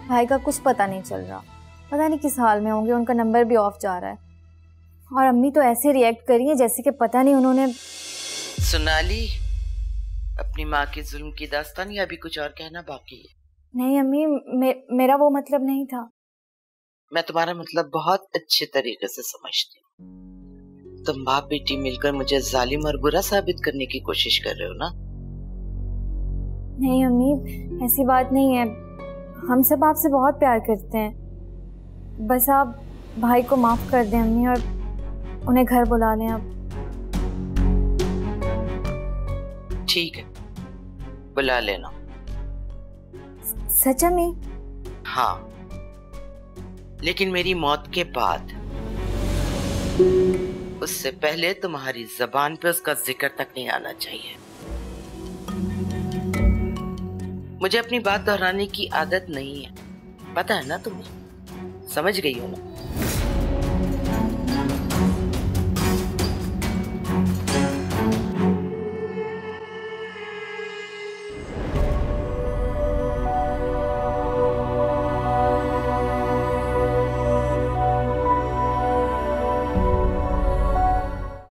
भाई का कुछ पता नहीं चल रहा, पता नहीं किस हाल में होंगे, उनका नंबर भी ऑफ जा रहा है। और अम्मी तो ऐसे रिएक्ट कर रही है जैसे कि पता नहीं उन्होंने। सोनाली, अपनी माँ के जुल्म की दास्तान या अभी कुछ और कहना बाकी है? नहीं अम्मी, मेरा वो मतलब नहीं था। मैं तुम्हारा मतलब बहुत अच्छे तरीके से समझती हूँ। तुम बाप बेटी मिलकर मुझे जालिम और बुरा साबित करने की कोशिश कर रहे हो ना? नहीं अम्मी, ऐसी बात नहीं है, हम सब आपसे बहुत प्यार करते हैं। बस आप भाई को माफ कर दें अम्मी और उन्हें घर बुला लें अब। ठीक है, बुला लेना। सच अम्मी? हाँ, लेकिन मेरी मौत के बाद। उससे पहले तुम्हारी जबान पे उसका जिक्र तक नहीं आना चाहिए। मुझे अपनी बात दोहराने की आदत नहीं है, पता है ना तुम्हें? समझ गई हो ना?